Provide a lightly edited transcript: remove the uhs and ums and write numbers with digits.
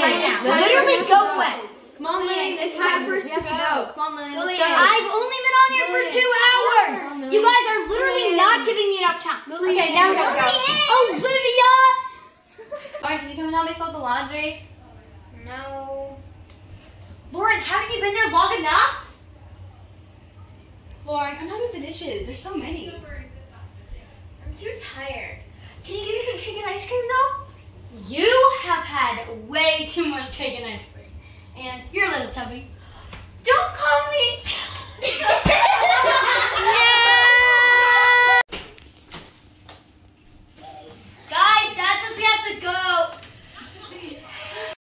Literally go away. Come on, Lillian. It's time for us to go. Come on, Lillian. Let's go. I've only been on here for 2 hours. You guys are literally not giving me enough time. Okay, now we gotta go. Olivia! Lauren, can you come and help me fold the laundry? No. Lauren, haven't you been there long enough? Lauren, come help me with the dishes. There's so many. I'm too tired. Can you give me some cake and ice cream though? You have had way too much cake and ice cream. And you're a little chubby. Don't call me chubby.